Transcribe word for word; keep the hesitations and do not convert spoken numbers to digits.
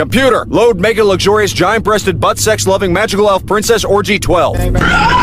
Computer, load mega luxurious giant breasted butt sex loving magical elf princess orgy twelve.